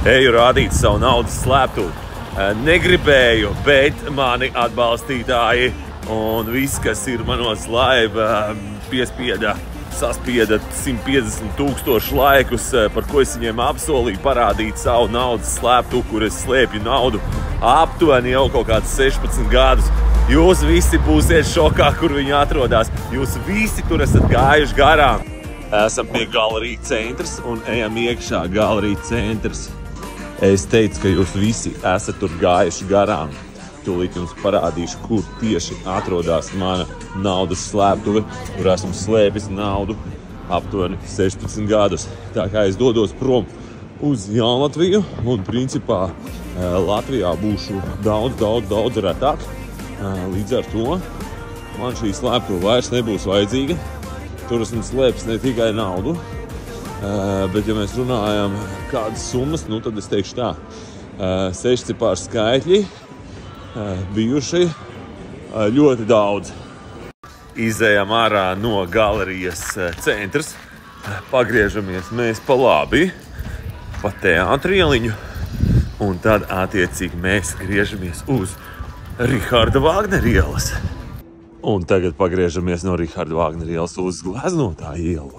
Eju rādīt savu naudas slēptuvi. Negribēju, bet mani atbalstītāji un viss, kas ir manos laiva, saspieda 150,000 laikus, par ko es viņiem apsolīju parādīt savu naudas slēptuvi, kur es slēpju naudu aptuveni jau kaut kāds 16 gadus. Jūs visi būsiet šokā, kur viņi atrodas. Jūs visi tur esat gājuši garām. Esam pie galerija centrs un ejam iekšā galerija centrs. Es teicu, ka jūs visi esat tur gājuši garām. Tūlīt jums parādīšu, kur tieši atrodas mana naudas slēptuve, kur esmu slēpis naudu aptuveni 16 gadus. Tā kā es dodos prom uz Jaunlatviju un principā Latvijā būšu daudz retāk. Līdz ar to man šī slēptuve vairs nebūs vajadzīga. Tur esmu slēpis ne tikai naudu, bet ja mēs runājam kādas summas, nu tad es teikšu tā, 6 cipāru skaitļi bijuši ļoti daudz. Izējām ārā no galerijas centrs, pagriežamies mēs pa labi, pa teātra ieliņu, un tad attiecīgi mēs griežamies uz Riharda Vāgnera ielas. Un tagad pagriežamies no Riharda Vāgnera ielas uz Gleznotā ielu.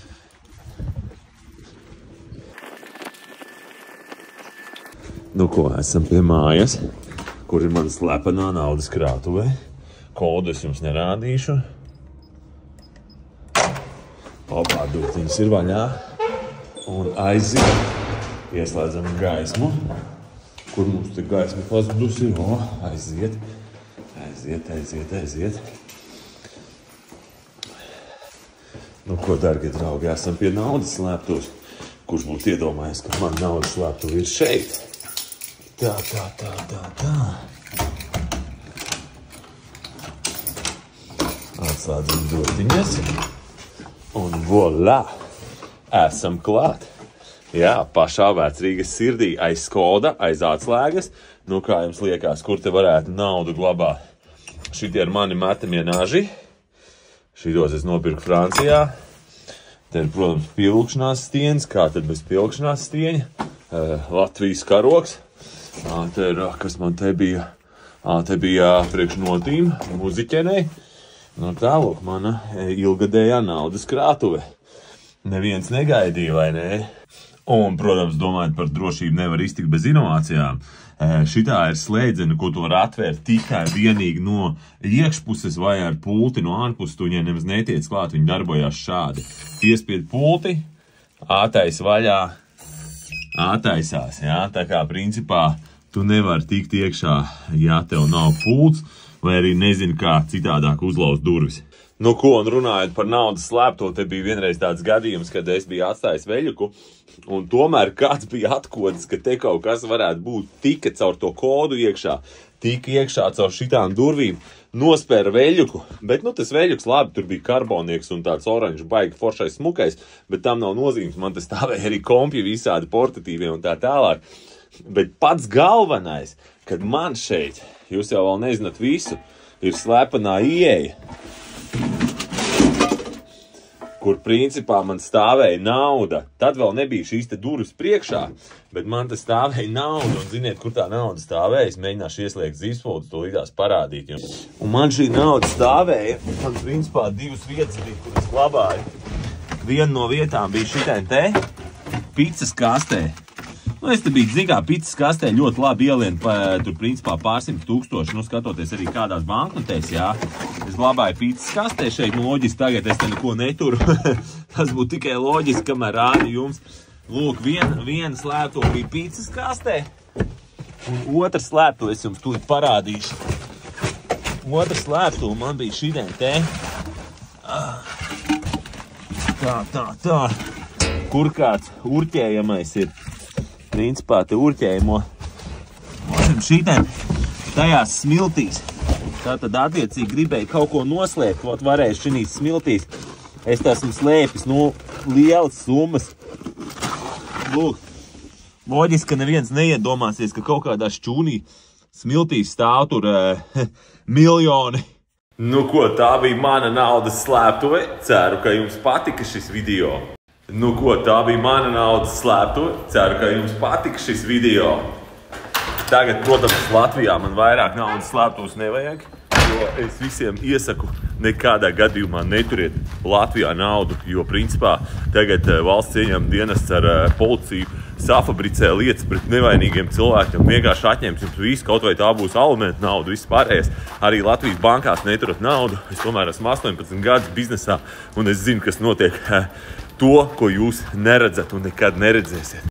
Nu ko, esam pie mājas, kur ir mana slepenā naudas krātuve. Kodu es jums nerādīšu. Opā, durtiņas ir vaļā. Un aiziet. Ieslēdzam gaismu. Kur mums te gaisma pazudusi? O, aiziet. Nu ko, dargie draugi, esam pie naudas slēptuves. Kurš būtu iedomājies, ka man naudas slēptuve ir šeit? Tā. Atslēdzam durtiņas. Un voilà! Esam klāt! Jā, pašā Vecrīgas sirdī, aiz Skoda, aiz atslēgas. Nu, kā jums liekas, kur te varētu naudu glabāt? Šitie ir mani metamie naži. Šitos es nopirku Francijā. Te ir, protams, pilkšanās stieņas. Kā tad bez pilkšanās stieņa? Latvijas karoks. Te ir, kas man te bija? Te bija priekšnotīm muziķenei. Nu, tālūk, mana ilgadējā naudas krātuve. Neviens negaidīja, vai ne? Un, protams, domājot par drošību nevar iztikt bez inovācijām. Šitā ir slēdzena, ko tu var atvērt tikai vienīgi no iekšpuses vai ar pulti no ārpuses. Tu viņai nemaz netiec klāt, viņi darbojās šādi. Piespied pulti, ātais vaļā, ātaisās, jā? Tā kā, principā, tu nevari tikt iekšā, ja tev nav pults, vai arī nezini, kā citādāk uzlauz durvis. Nu ko, un runājot par naudas slēptuvi, te bija vienreiz tāds gadījums, kad es biju atstājis veļuku, un tomēr kāds bija atkodis, ka te kaut kas varētu būt tika caur to kodu iekšā, tika iekšā caur šitām durvīm, nospēra veļuku, bet nu tas veļuks labi, tur bija karbonieks un tāds oranžu baigi foršais smukais, bet tam nav nozīmes, man te stāvēja arī kompji visādi portatīvie un tā tālāk. Bet pats galvenais, kad man šeit, jūs jau vēl nezināt visu, ir slepenā ieeja, kur principā man stāvēja nauda. Tad vēl nebija šīs te durvis priekšā, bet man te stāvēja nauda. Un ziniet, kur tā nauda stāvēja? Es mēģināšu ieslēgt zīspoldu, to līdās parādīt jums. Un man šī nauda stāvēja, man principā divas vietas bija, kur es glabāju. Viena no vietām bija šitien te, picas kastē. Nu, es te biju, zin kā, picas kastē ļoti labi ielien, tur principā pārsimt tūkstoši, nu, skatoties arī kādās banknotēs, jā. Es glabāju picas kastē šeit, nu, loģiski tagad es te neko neturu. Tas būtu tikai loģiski, kamēr rādi jums. Lūk, viena slēptuve bija picas kastē, un otra slēptuve es jums tūlīt parādīšu. Otra slēptuve man bija šitien te. Tā. Kur kāds urķējamais ir. Principā te urķējumu šitien tajās smiltīs. Tātad attiecīgi gribēju kaut ko noslēpt, vot varēju šinīs smiltīs. Es esmu slēpis, nu, lielas summas. Lūk, loģiski, ka neviens neiedomāsies, ka kaut kādā šķūnī smiltīs stāv tur miljoni. Nu ko, tā bija mana naudas slēptuve. Ceru, ka jums patika šis video. Nu ko, tā bija mana naudas slēptuve. Ceru, ka jums patika šis video. Tagad, protams, Latvijā man vairāk naudas slēptuves nevajag, jo es visiem iesaku nekādā gadījumā neturiet Latvijā naudu, jo principā tagad valsts ieņem dienests ar policiju safabricē lietas pret nevainīgiem cilvēkiem, vienkārši atņems jums visu, kaut vai tā būs alimentu nauda, viss pārējais. Arī Latvijas bankās neturat naudu. Es tomēr esmu 18 gadus biznesā un es zinu, kas notiek to, ko jūs neredzat un nekad neredzēsiet.